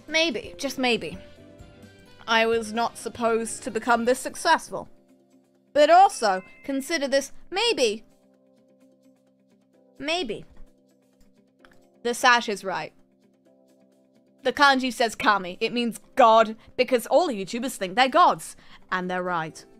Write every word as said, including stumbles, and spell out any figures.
maybe, just maybe, I was not supposed to become this successful. But also, consider this, maybe, maybe, the sash is right. The kanji says kami. It means God, because all YouTubers think they're gods. And they're right.